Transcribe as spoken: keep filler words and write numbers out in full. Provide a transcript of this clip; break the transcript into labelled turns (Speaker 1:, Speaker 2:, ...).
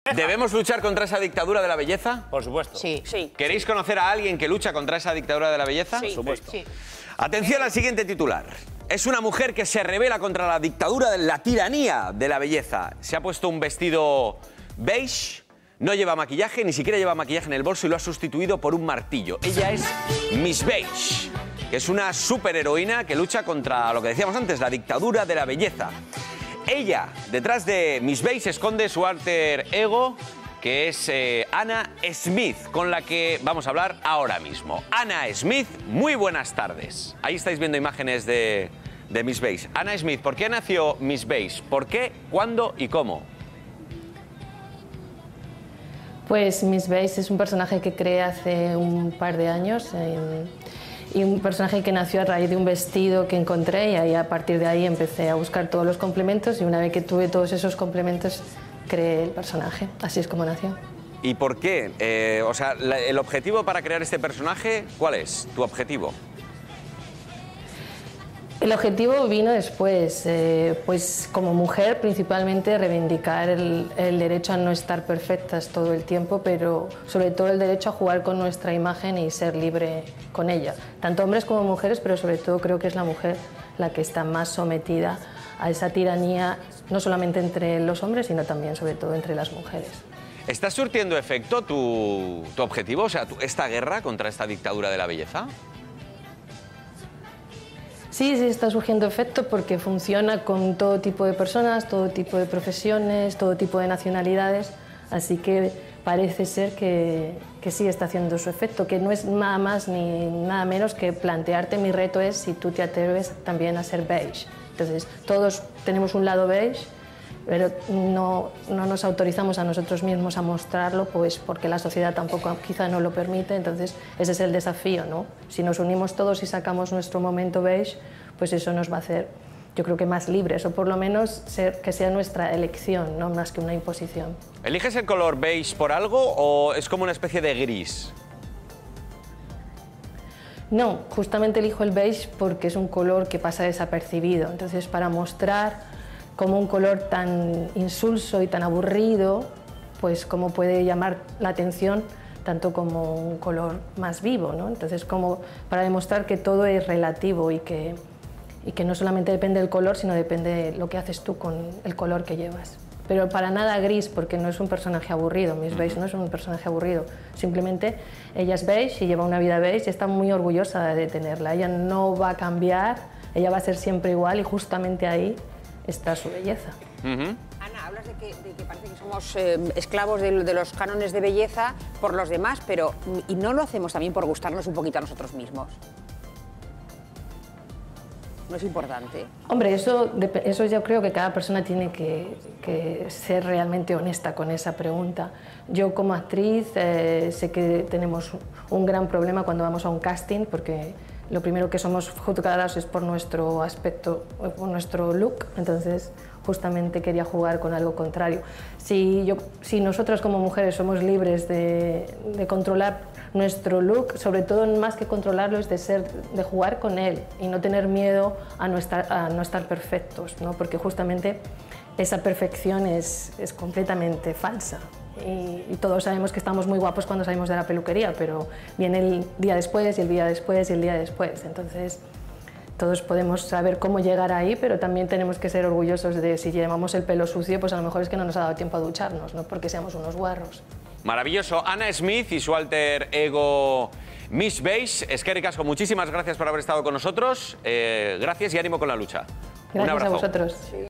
Speaker 1: ¿Debemos luchar contra esa dictadura de la belleza?
Speaker 2: Por supuesto.
Speaker 3: Sí, sí.
Speaker 1: ¿Queréis conocer a alguien que lucha contra esa dictadura de la belleza?
Speaker 3: Sí,
Speaker 2: Por supuesto.
Speaker 3: sí.
Speaker 1: Atención al siguiente titular. Es una mujer que se revela contra la dictadura de la tiranía de la belleza. Se ha puesto un vestido beige, no lleva maquillaje, ni siquiera lleva maquillaje en el bolso y lo ha sustituido por un martillo. Ella es Miss Beige, que es una superheroína que lucha contra lo que decíamos antes, la dictadura de la belleza. Ella, detrás de Miss Beige, esconde su alter ego, que es eh, Anna Smith, con la que vamos a hablar ahora mismo. Anna Smith, muy buenas tardes. Ahí estáis viendo imágenes de, de Miss Beige. Anna Smith, ¿por qué nació Miss Beige? ¿Por qué, cuándo y cómo?
Speaker 4: Pues Miss Beige es un personaje que creé hace un par de años en, y un personaje que nació a raíz de un vestido que encontré y ahí, a partir de ahí empecé a buscar todos los complementos y una vez que tuve todos esos complementos creé el personaje. Así es como nació.
Speaker 1: ¿Y por qué? Eh, o sea, la, el objetivo para crear este personaje, ¿cuál es? ¿Tu objetivo?
Speaker 4: El objetivo vino después, eh, pues como mujer principalmente reivindicar el, el derecho a no estar perfectas todo el tiempo, pero sobre todo el derecho a jugar con nuestra imagen y ser libre con ella. Tanto hombres como mujeres, pero sobre todo creo que es la mujer la que está más sometida a esa tiranía, no solamente entre los hombres, sino también sobre todo entre las mujeres.
Speaker 1: ¿Está surtiendo efecto tu, tu objetivo, o sea, tu, esta guerra contra esta dictadura de la belleza?
Speaker 4: Sí, sí está surgiendo efecto porque funciona con todo tipo de personas, todo tipo de profesiones, todo tipo de nacionalidades, así que parece ser que, que sí está haciendo su efecto, que no es nada más ni nada menos que plantearte mi reto es si tú te atreves también a ser beige. Entonces, todos tenemos un lado beige, pero no, no nos autorizamos a nosotros mismos a mostrarlo, pues porque la sociedad tampoco quizá no lo permite, entonces ese es el desafío, ¿no? Si nos unimos todos y sacamos nuestro momento beige, pues eso nos va a hacer, yo creo que más libres, o por lo menos ser, que sea nuestra elección, no más que una imposición.
Speaker 1: ¿Eliges el color beige por algo o es como una especie de gris?
Speaker 4: No, justamente elijo el beige porque es un color que pasa desapercibido, entonces para mostrar como un color tan insulso y tan aburrido, pues cómo puede llamar la atención tanto como un color más vivo, ¿no? Entonces, como para demostrar que todo es relativo y que, y que no solamente depende del color, sino depende de lo que haces tú con el color que llevas. Pero para nada gris, porque no es un personaje aburrido, Miss Beige no es un personaje aburrido, simplemente ella es beige y lleva una vida beige y está muy orgullosa de tenerla. Ella no va a cambiar, ella va a ser siempre igual y justamente ahí está su belleza.
Speaker 3: Uh-huh. Ana, hablas de que, de que parece que somos eh, esclavos de, de los cánones de belleza por los demás, pero ¿y no lo hacemos también por gustarnos un poquito a nosotros mismos? ¿No es importante?
Speaker 4: Hombre, eso, eso yo creo que cada persona tiene que, que ser realmente honesta con esa pregunta. Yo como actriz eh, sé que tenemos un gran problema cuando vamos a un casting, porque lo primero que somos juzgadas es por nuestro aspecto, por nuestro look, entonces justamente quería jugar con algo contrario. Si, yo, si nosotras como mujeres somos libres de, de controlar nuestro look, sobre todo más que controlarlo es de, ser, de jugar con él y no tener miedo a no estar, a no estar perfectos, ¿no? Porque justamente esa perfección es, es completamente falsa. Y, y todos sabemos que estamos muy guapos cuando salimos de la peluquería, pero viene el día después y el día después y el día después. Entonces, todos podemos saber cómo llegar ahí, pero también tenemos que ser orgullosos de si llevamos el pelo sucio, pues a lo mejor es que no nos ha dado tiempo a ducharnos, no porque seamos unos guarros.
Speaker 1: Maravilloso. Anna Smith y su alter ego Miss Beige. Eskerrik asko, muchísimas gracias por haber estado con nosotros. Eh, gracias y ánimo con la lucha.
Speaker 4: Gracias
Speaker 1: Un abrazo.
Speaker 4: a vosotros.